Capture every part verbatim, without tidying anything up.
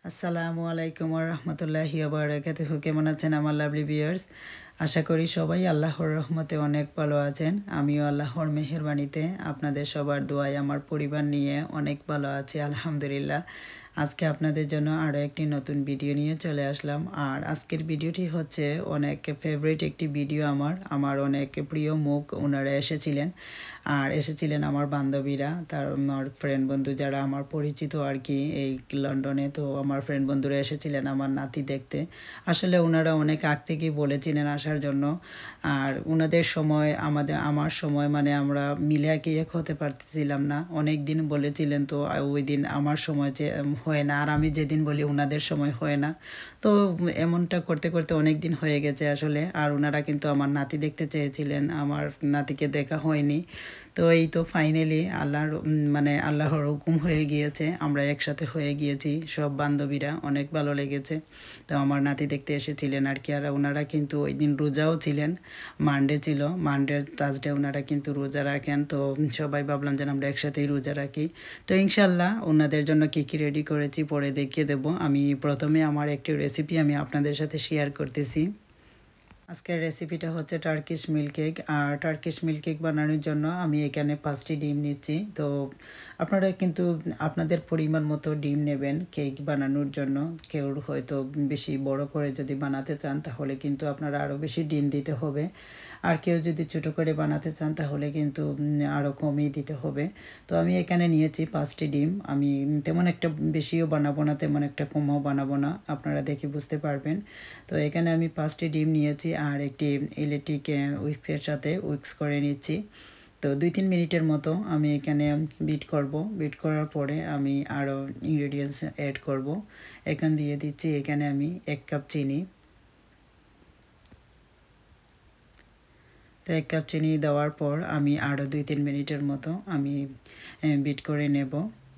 আসসালামু আলাইকুম ওয়া রাহমাতুল্লাহি ওয়া বারাকাতুহু। কেমন আছেন আমার লাভলি ভিউয়ার্স? আশা করি সবাই আল্লাহর রহমতে অনেক ভালো আছেন। আমিও আল্লাহর মেহেরবানিতে আপনাদের সবার দোয়ায় আমার পরিবার নিয়ে অনেক ভালো আছি আলহামদুলিল্লাহ। আজকে আপনাদের জন্য আরও একটি নতুন ভিডিও নিয়ে চলে আসলাম। আর আজকের ভিডিওটি হচ্ছে অনেক ফেভারিট একটি ভিডিও আমার আমার অনেক প্রিয় মুখ ওনারা এসেছিলেন। আর এসেছিলেন আমার বান্ধবীরা, তার আমার ফ্রেন্ড বন্ধু যারা আমার পরিচিত আর কি এই লন্ডনে। তো আমার ফ্রেন্ড বন্ধুরা এসেছিলেন আমার নাতি দেখতে। আসলে ওনারা অনেক আগ থেকেই বলেছিলেন আসার জন্য। আর ওনাদের সময় আমাদের আমার সময় মানে আমরা মিলে কি এক হতে পারতেছিলাম না। অনেক দিন বলেছিলেন, তো ওই দিন আমার সময় যে হয় না, আর আমি যেদিন বলি ওনাদের সময় হয় না। তো এমনটা করতে করতে অনেক দিন হয়ে গেছে আসলে। আর ওনারা কিন্তু আমার নাতি দেখতে চেয়েছিলেন, আমার নাতিকে দেখা হয়নি। তো এই তো ফাইনালি আল্লাহর মানে আল্লাহর হুকুম হয়ে গিয়েছে, আমরা একসাথে হয়ে গিয়েছি সব বান্ধবীরা। অনেক ভালো লেগেছে। তো আমার নাতি দেখতে এসেছিলেন আর কি। আর ওনারা কিন্তু ওই দিন রোজাও ছিলেন, মানডে ছিল, মানডে থার্সডে ওনারা কিন্তু রোজা রাখেন। তো সবাই ভাবলাম যেন আমরা একসাথেই রোজা রাখি। তো ইনশাল্লাহ ওনাদের জন্য কী কী রেডি করেছি পরে দেখিয়ে দেবো। আমি প্রথমে আমার একটি রেসিপি আমি আপনাদের সাথে শেয়ার করতেছি। আজকের রেসিপিটা হচ্ছে টার্কিশ মিল্ক কেক। আর টার্কিশ মিল্ক কেক বানানোর জন্য আমি এখানে পাঁচটি ডিম নিচ্ছি। তো আপনারা কিন্তু আপনাদের পরিমাণ মতো ডিম নেবেন কেক বানানোর জন্য। কেউ হয়তো বেশি বড় করে যদি বানাতে চান তাহলে কিন্তু আপনারা আরও বেশি ডিম দিতে হবে। আর কেউ যদি ছোটো করে বানাতে চান তাহলে কিন্তু আরও কমই দিতে হবে। তো আমি এখানে নিয়েছি পাঁচটি ডিম। আমি তেমন একটা বেশিও বানাবো না, তেমন একটা কমও বানাবো না, আপনারা দেখে বুঝতে পারবেন। তো এখানে আমি পাঁচটি ডিম নিয়েছি আর একটি ইলেকট্রিক উইক্সের সাথে উইক্স করে নিচ্ছি। তো দুই তিন মিনিটের মতো আমি এখানে বিট করব। বিট করার পরে আমি আরও ইনগ্রেডিয়েন্টস অ্যাড করব। এখান দিয়ে দিচ্ছি এখানে আমি এক কাপ চিনি। তো এক কাপ চিনি দেওয়ার পর আমি আরও দুই তিন মিনিটের মতো আমি বিট করে নেব।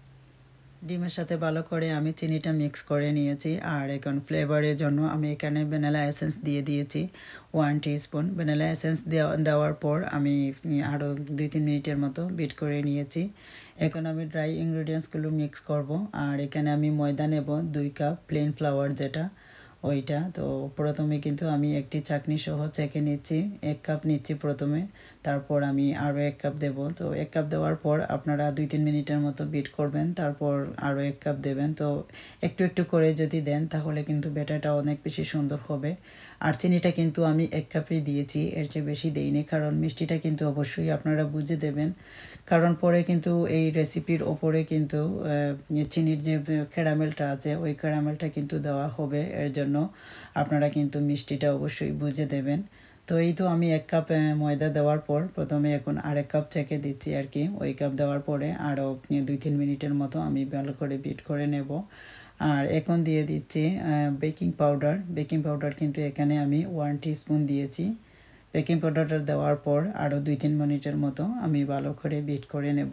ডিমের সাথে ভালো করে আমি চিনিটা মিক্স করে নিয়েছি। আর এখন ফ্লেভারের জন্য আমি এখানে ভ্যানিলা এসেন্স দিয়ে দিয়েছি ওয়ান টিস্পুন। ভ্যানিলা এসেন্স দেওয়া দেওয়ার পর আমি আরও দুই তিন মিনিটের মতো বিট করে নিয়েছি। এখন আমি ড্রাই ইনগ্রিডিয়েন্টসগুলো মিক্স করব। আর এখানে আমি ময়দা নেব দুই কাপ, প্লেন ফ্লাওয়ার যেটা ওইটা। তো প্রথমে কিন্তু আমি একটি চাকনি সহ চেকে নিচ্ছি, এক কাপ নিচ্ছি প্রথমে, তারপর আমি আরও এক কাপ দেব। তো এক কাপ দেওয়ার পর আপনারা দুই তিন মিনিটের মতো বিট করবেন, তারপর আরও এক কাপ দেবেন। তো একটু একটু করে যদি দেন তাহলে কিন্তু ব্যাটারটা অনেক বেশি সুন্দর হবে। আর চিনিটা কিন্তু আমি এক কাপই দিয়েছি, এর চেয়ে বেশি দেইনি, কারণ মিষ্টিটা কিন্তু অবশ্যই আপনারা বুঝে দেবেন। কারণ পরে কিন্তু এই রেসিপির ওপরে কিন্তু চিনির যে ক্যারামেলটা আছে ওই ক্যারামেলটা কিন্তু দেওয়া হবে, এর জন্য আপনারা কিন্তু মিষ্টিটা অবশ্যই বুঝে দেবেন। তো এই তো আমি এক কাপ ময়দা দেওয়ার পর প্রথমে এখন আরেক কাপ চেকে দিচ্ছি আর কি। ওই কাপ দেওয়ার পরে আরও দুই তিন মিনিটের মতো আমি ভালো করে বিট করে নেব। আর এখন দিয়ে দিচ্ছি বেকিং পাউডার। বেকিং পাউডার কিন্তু এখানে আমি ওয়ান টিস্পুন দিয়েছি। বেকিং পাউডারটা দেওয়ার পর আরও দুই তিন মিনিটের মতো আমি ভালো করে বিট করে নেব।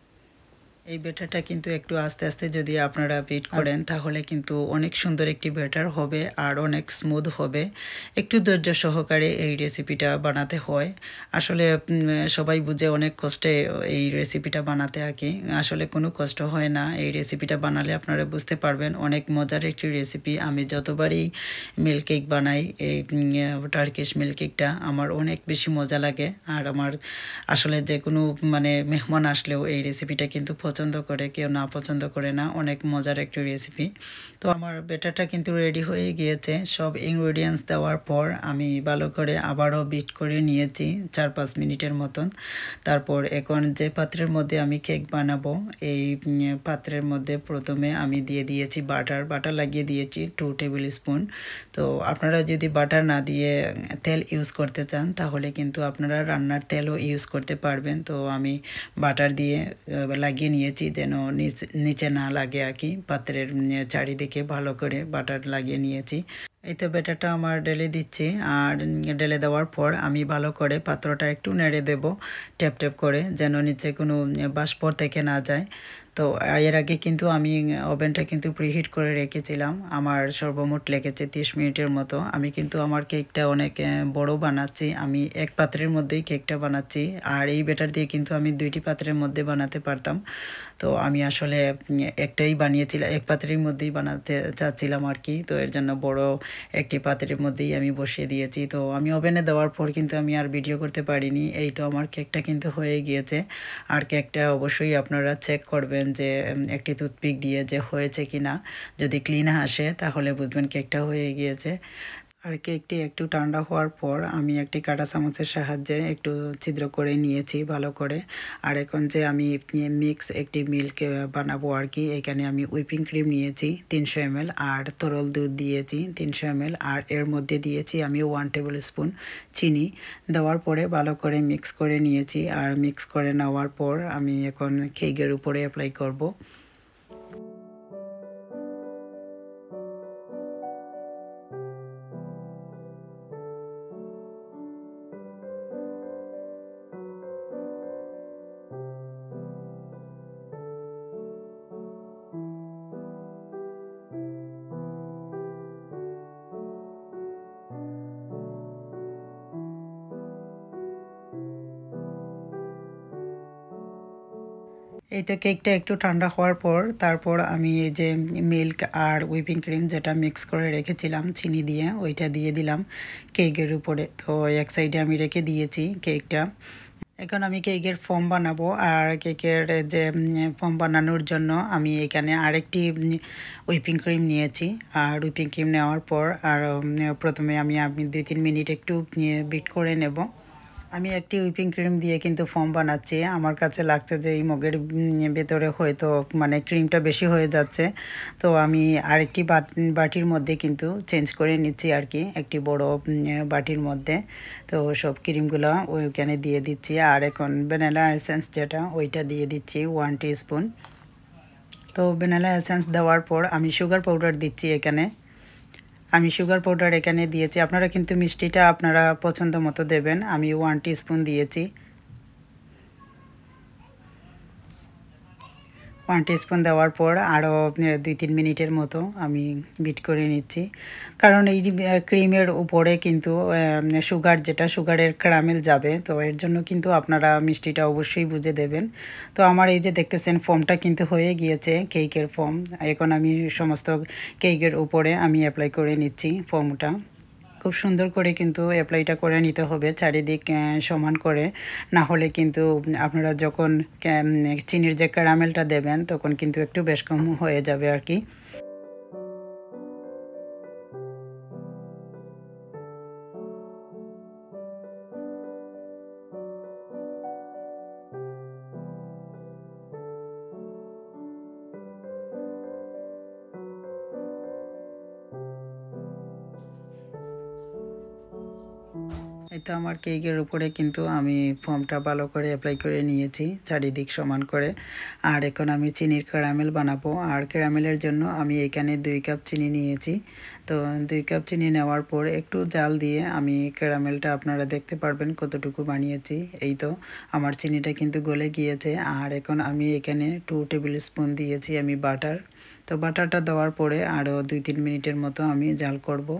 এই ব্যাটারটা কিন্তু একটু আস্তে আস্তে যদি আপনারা বিট করেন তাহলে কিন্তু অনেক সুন্দর একটি ব্যাটার হবে আর অনেক স্মুথ হবে। একটু ধৈর্য সহকারে এই রেসিপিটা বানাতে হয়। আসলে সবাই বুঝে অনেক কষ্টে এই রেসিপিটা বানাতে আঁকি, আসলে কোনো কষ্ট হয় না। এই রেসিপিটা বানালে আপনারা বুঝতে পারবেন অনেক মজার একটি রেসিপি। আমি যতবারই মিল্ক কেক বানাই, এই টার্কিশ মিল্ক কেকটা আমার অনেক বেশি মজা লাগে। আর আমার আসলে যে কোনো মানে মেহমান আসলেও এই রেসিপিটা কিন্তু পছন্দ করে, কেউ না পছন্দ করে না। অনেক মজার একটি রেসিপি। তো আমার ব্যাটারটা কিন্তু রেডি হয়ে গিয়েছে। সব ইনগ্রেডিয়েন্টস দেওয়ার পর আমি ভালো করে আবারও বিট করে নিয়েছি চার পাঁচ মিনিটের মতন। তারপর এখন যে পাত্রের মধ্যে আমি কেক বানাবো এই পাত্রের মধ্যে প্রথমে আমি দিয়ে দিয়েছি বাটার। বাটার লাগিয়ে দিয়েছি টু টেবিল স্পুন। তো আপনারা যদি বাটার না দিয়ে তেল ইউজ করতে চান তাহলে কিন্তু আপনারা রান্নার তেলও ইউজ করতে পারবেন। তো আমি বাটার দিয়ে লাগিয়ে নিয়েছি যেন নিচে না লাগে আর কি। পাত্রের চারিদিকে ভালো করে বাটার লাগিয়ে নিয়েছি। এই তো ব্যাটারটা আমার ঢেলে দিচ্ছি। আর ঢেলে দেওয়ার পর আমি ভালো করে পাত্রটা একটু নেড়ে দেব ট্যাপ ট্যাপ করে, যেন নিচে কোনো বাষ্প থেকে না যায়। তো এর আগে কিন্তু আমি ওভেনটা কিন্তু প্রিহিট করে রেখেছিলাম। আমার সর্বমোট লেগেছে তিরিশ মিনিটের মতো। আমি কিন্তু আমার কেকটা অনেক বড় বানাচ্ছি, আমি এক পাত্রের মধ্যেই কেকটা বানাচ্ছি। আর এই ব্যাটার দিয়ে কিন্তু আমি দুইটি পাত্রের মধ্যে বানাতে পারতাম। তো আমি আসলে একটাই বানিয়েছিলাম, এক পাত্রের মধ্যেই বানাতে চাচ্ছিলাম আর কি। তো এর জন্য বড় একটি পাত্রের মধ্যেই আমি বসিয়ে দিয়েছি। তো আমি ওভেনে দেওয়ার পর কিন্তু আমি আর ভিডিও করতে পারিনি। এই তো আমার কেকটা কিন্তু হয়ে গিয়েছে। আর কেকটা অবশ্যই আপনারা চেক করবেন যে একটি টুথপিক দিয়ে যে হয়েছে কি না। যদি ক্লিন আসে তাহলে বুঝবেন কেকটা হয়ে গিয়েছে। আর কেকটি একটু ঠান্ডা হওয়ার পর আমি একটি কাঁটা চামচের সাহায্যে একটু ছিদ্র করে নিয়েছি ভালো করে। আর এখন যে আমি মিক্স একটি মিল্ক বানাবো আর কি, এখানে আমি হুইপিং ক্রিম নিয়েছি তিনশো এমএল, আর তরল দুধ দিয়েছি তিনশো এমএল, আর এর মধ্যে দিয়েছি আমি ওয়ান টেবিল স্পুন চিনি। দেওয়ার পরে ভালো করে মিক্স করে নিয়েছি। আর মিক্স করে নেওয়ার পর আমি এখন কেকের উপরে অ্যাপ্লাই করব। এই তো কেকটা একটু ঠান্ডা হওয়ার পর তারপর আমি এই যে মিল্ক আর হুইপিং ক্রিম যেটা মিক্স করে রেখেছিলাম চিনি দিয়ে, ওইটা দিয়ে দিলাম কেকের উপরে। তো এক সাইডে আমি রেখে দিয়েছি কেকটা। এখন আমি কেকের ফর্ম বানাবো। আর কেকের যে ফর্ম বানানোর জন্য আমি এখানে আরেকটি হুইপিং ক্রিম নিয়েছি। আর হুইপিং ক্রিম নেওয়ার পর আর প্রথমে আমি আমি দুই তিন মিনিট একটু বিট করে নেব। আমি একটি হুইপিং ক্রিম দিয়ে কিন্তু ফর্ম বানাচ্ছি। আমার কাছে লাগছে যে এই মগের ভেতরে হয়তো মানে ক্রিমটা বেশি হয়ে যাচ্ছে। তো আমি আরেকটি বাটির মধ্যে কিন্তু চেঞ্জ করে নিচ্ছি আর কি, একটি বড় বাটির মধ্যে। তো সব ক্রিমগুলো ওইখানে দিয়ে দিচ্ছি। আর এখন ভ্যানিলা এসেন্স যেটা ওইটা দিয়ে দিচ্ছি ওয়ান টিস্পুন। তো ভ্যানিলা এসেন্স দেওয়ার পর আমি সুগার পাউডার দিচ্ছি এখানে। আমি সুগার পাউডার এখানে দিয়েছি, আপনারা কিন্তু মিষ্টিটা আপনারা পছন্দ মতো দেবেন। আমি ওয়ান টিস্পুন দিয়েছি। ওয়ান টিস্পুন দেওয়ার পর আরও দুই তিন মিনিটের মতো আমি বিট করে নিচ্ছি। কারণ এই ক্রিমের উপরে কিন্তু সুগার যেটা সুগারের ক্যারামেল যাবে, তো এর জন্য কিন্তু আপনারা মিষ্টিটা অবশ্যই বুঝে দেবেন। তো আমার এই যে দেখতেছেন ফর্মটা কিন্তু হয়ে গিয়েছে কেকের ফর্ম। এখন আমি সমস্ত কেকের উপরে আমি অ্যাপ্লাই করে নিচ্ছি ফর্মটা। খুব সুন্দর করে কিন্তু অ্যাপ্লাইটা করে নিতে হবে চারিদিক সমান করে, না হলে কিন্তু আপনারা যখন চিনির যে ক্যারামেলটা দেবেন তখন কিন্তু একটু বেশ কম হয়ে যাবে আর কি। এই তো আমার কেকের উপরে কিন্তু আমি ফর্মটা ভালো করে অ্যাপ্লাই করে নিয়েছি চারিদিক সমান করে। আর এখন আমি চিনির ক্যারামেল বানাবো। আর ক্যারামেলের জন্য আমি এখানে দুই কাপ চিনি নিয়েছি। তো দুই কাপ চিনি নেওয়ার পর একটু জাল দিয়ে আমি ক্যারামেলটা আপনারা দেখতে পারবেন কতটুকু বানিয়েছি। এই তো আমার চিনিটা কিন্তু গলে গিয়েছে। আর এখন আমি এখানে টু টেবিল স্পুন দিয়েছি আমি বাটার। তো বাটারটা দেওয়ার পরে আরও দুই তিন মিনিটের মতো আমি জাল করব।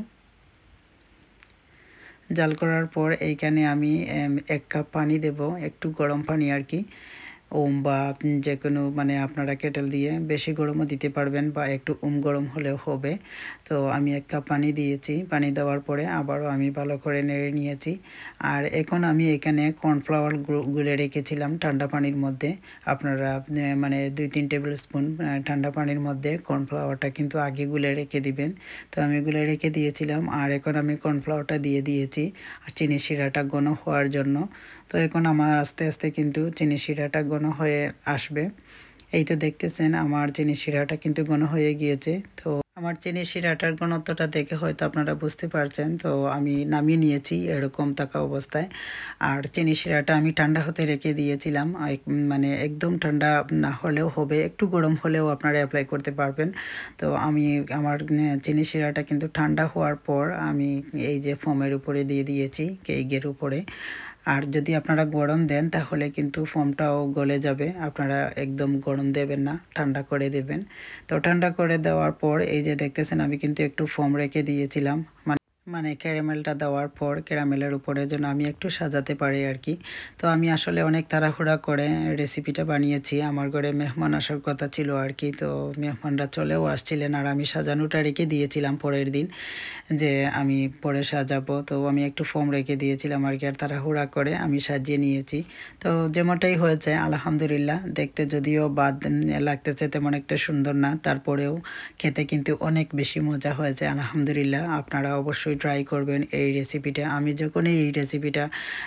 জাল করার পর এইখানে আমি এক কাপ পানি দেব, একটু গরম পানি আর কি। ওম বা যে কোনো মানে আপনারা কেটেল দিয়ে বেশি গরমও দিতে পারবেন বা একটু ওম গরম হলেও হবে। তো আমি এক কাপ পানি দিয়েছি। পানি দেওয়ার পরে আবারও আমি ভালো করে নেড়ে নিয়েছি। আর এখন আমি এখানে কর্নফ্লাওয়ার গুলে রেখেছিলাম ঠান্ডা পানির মধ্যে। আপনারা মানে দুই তিন টেবিল স্পুন ঠান্ডা পানির মধ্যে কর্নফ্লাওয়ারটা কিন্তু আগে গুলে রেখে দিবেন। তো আমি গুলে রেখে দিয়েছিলাম। আর এখন আমি কর্নফ্লাওয়ারটা দিয়ে দিয়েছি আর চিনি শিরাটা ঘন হওয়ার জন্য। তো এখন আমার আস্তে আস্তে কিন্তু চিনি শিরাটা ঘন হয়ে আসবে। এই তো দেখতেছেন আমার চিনি শিরাটা কিন্তু ঘন হয়ে গিয়েছে। তো আমার চিনি শিরাটার ঘনত্বটা দেখে হয়তো আপনারা বুঝতে পারছেন। তো আমি নামিয়ে নিয়েছি এরকম থাকা অবস্থায়। আর চিনি শিরাটা আমি ঠান্ডা হতে রেখে দিয়েছিলাম, মানে একদম ঠান্ডা না হলেও হবে, একটু গরম হলেও আপনারা অ্যাপ্লাই করতে পারবেন। তো আমি আমার চিনি শিরাটা কিন্তু ঠান্ডা হওয়ার পর আমি এই যে ফোমের উপরে দিয়ে দিয়েছি কেকের উপরে। আর যদি আপনারা গরম দেন তাহলে কিন্তু ফোমটাও গলে যাবে। আপনারা একদম গরম দেবেন না, ঠান্ডা করে দেবেন। তো ঠান্ডা করে দেওয়ার পর এই যে দেখতেছেন আমি কিন্তু একটু ফোম রেখে দিয়েছিলাম, মানে মানে ক্যারামেলটা দেওয়ার পর ক্যারামেলের উপরে যেন আমি একটু সাজাতে পারি আর কি। তো আমি আসলে অনেক তাড়াহুড়া করে রেসিপিটা বানিয়েছি। আমার ঘরে মেহমান আসার কথা ছিল আর কি। তো মেহমানরা চলেও আসছিলেন আর আমি সাজানোটা রেখে দিয়েছিলাম পরের দিন, যে আমি পরে সাজাবো। তো আমি একটু ফোম রেখে দিয়েছিলাম আর কি, আর তাড়াহুড়া করে আমি সাজিয়ে নিয়েছি। তো যেমনটাই হয়েছে আলহামদুলিল্লাহ, দেখতে যদিও বাদ লাগতেছে তেমন একটা সুন্দর না, তারপরেও খেতে কিন্তু অনেক বেশি মজা হয়েছে আলহামদুলিল্লাহ। আপনারা অবশ্যই ট্রাই করবেন এই রেসিপিটা। আমি যখনই এই রেসিপিটা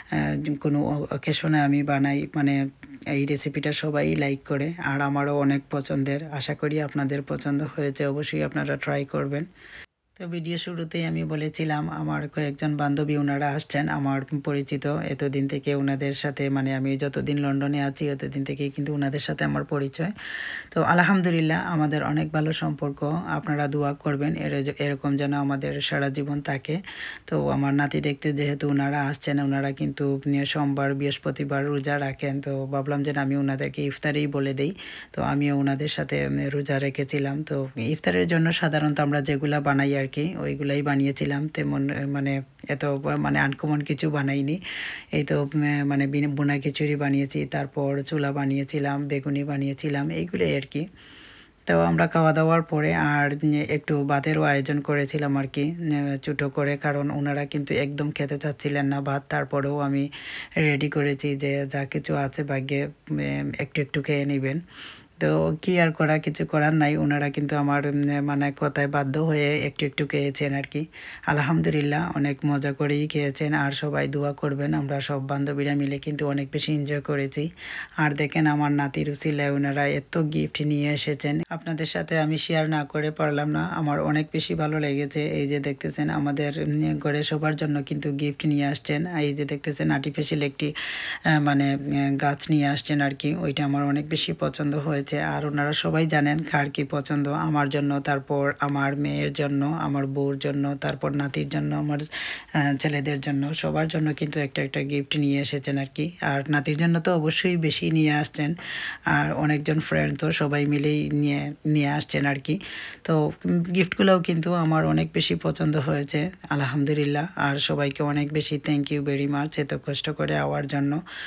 কোনো অকেশনে আমি বানাই, মানে এই রেসিপিটা সবাই লাইক করে আর আমারও অনেক পছন্দের। আশা করি আপনাদের পছন্দ হয়েছে, অবশ্যই আপনারা ট্রাই করবেন। তো ভিডিও শুরুতেই আমি বলেছিলাম আমার কয়েকজন বান্ধবী ওনারা আসছেন আমার পরিচিত। এতদিন থেকে ওনাদের সাথে, মানে আমি যতদিন লন্ডনে আছি ততদিন থেকেই কিন্তু ওনাদের সাথে আমার পরিচয়। তো আলহামদুলিল্লাহ আমাদের অনেক ভালো সম্পর্ক। আপনারা দোয়া করবেন এর এরকম যেন আমাদের সারা জীবন থাকে। তো আমার নাতি দেখতে যেহেতু ওনারা আসছেন, ওনারা কিন্তু সোমবার বৃহস্পতিবার রোজা রাখেন। তো ভাবলাম যে আমি ওনাদেরকে ইফতারেই বলে দিই। তো আমিও ওনাদের সাথে রোজা রেখেছিলাম। তো ইফতারের জন্য সাধারণত আমরা যেগুলা বানাই আর কি ওইগুলাই বানিয়েছিলাম, তেমন মানে এত মানে আনকমন কিছু বানাইনি। এই তো মানে বোনা খিচুড়ি বানিয়েছি, তারপর চুলা বানিয়েছিলাম, বেগুনি বানিয়েছিলাম, এইগুলোই আর কি। তো আমরা খাওয়া দাওয়ার পরে আর একটু ভাতেরও আয়োজন করেছিলাম আর কি, ছোটো করে, কারণ ওনারা কিন্তু একদম খেতে চাচ্ছিলেন না ভাত। তারপরেও আমি রেডি করেছি যে যা কিছু আছে ভাগ্যে একটু একটু খেয়ে নেবেন। তো কি আর করা, কিছু করার নাই। ওনারা কিন্তু আমার মানে কথায় বাধ্য হয়ে একটু একটু খেয়েছেন আর কি। আলহামদুলিল্লাহ অনেক মজা করেই খেয়েছেন। আর সবাই দোয়া করবেন, আমরা সব বান্ধবীরা মিলে কিন্তু অনেক বেশি এনজয় করেছি। আর দেখেন আমার নাতির উসিলায় ওনারা এত গিফট নিয়ে এসেছেন, আপনাদের সাথে আমি শেয়ার না করে পারলাম না। আমার অনেক বেশি ভালো লেগেছে। এই যে দেখতেছেন আমাদের ঘরে সবার জন্য কিন্তু গিফট নিয়ে আসছেন। এই যে দেখতেছেন আর্টিফিশিয়াল একটি মানে গাছ নিয়ে আসছেন আর কি, ওইটা আমার অনেক বেশি পছন্দ হয়েছে। আর ওনারা সবাই জানেন কার কী পছন্দ, আমার জন্য, তারপর আমার মেয়ের জন্য, আমার বউর জন্য, তারপর নাতির জন্য, আমার ছেলেদের জন্য, সবার জন্য কিন্তু একটা একটা গিফট নিয়ে এসেছেন আর কি। আর নাতির জন্য তো অবশ্যই বেশি নিয়ে আসছেন। আর অনেকজন ফ্রেন্ড তো সবাই মিলেই নিয়ে নিয়ে আসছেন আর কি। তো গিফটগুলোও কিন্তু আমার অনেক বেশি পছন্দ হয়েছে আলহামদুলিল্লাহ। আর সবাইকে অনেক বেশি থ্যাংক ইউ ভেরি মাচ এত কষ্ট করে আওয়ার জন্য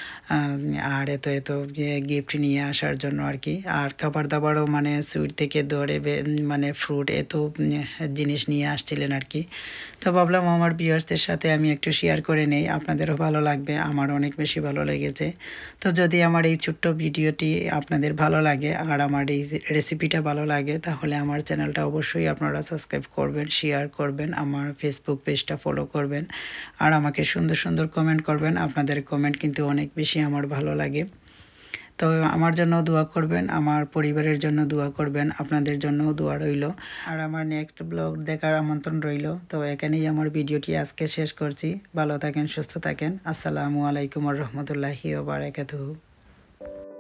আর এত এত গিফট নিয়ে আসার জন্য আর কি। আর খাবার দাবারও মানে সুইট থেকে ধরে মানে ফ্রুট এত জিনিস নিয়ে আসছিলেন আর কি। তো ভাবলাম আমার ভিউয়ার্সদের সাথে আমি একটু শেয়ার করে নেই, আপনাদেরও ভালো লাগবে, আমার অনেক বেশি ভালো লেগেছে। তো যদি আমার এই ছোট্ট ভিডিওটি আপনাদের ভালো লাগে আর আমার এই রেসিপিটা ভালো লাগে, তাহলে আমার চ্যানেলটা অবশ্যই আপনারা সাবস্ক্রাইব করবেন, শেয়ার করবেন, আমার ফেসবুক পেজটা ফলো করবেন আর আমাকে সুন্দর সুন্দর কমেন্ট করবেন। আপনাদের কমেন্ট কিন্তু অনেক বেশি আমার ভালো লাগে। তো আমার জন্য দোয়া করবেন, আমার পরিবারের জন্য দোয়া করবেন, আপনাদের জন্যও দোয়া রইল। আর আমার নেক্সট ব্লগ দেখার আমন্ত্রণ রইল। তো এখানেই আমার ভিডিওটি আজকে শেষ করছি। ভালো থাকেন, সুস্থ থাকেন। আসসালামু আলাইকুম ওয়া রাহমাতুল্লাহি ওয়া বারাকাতুহু।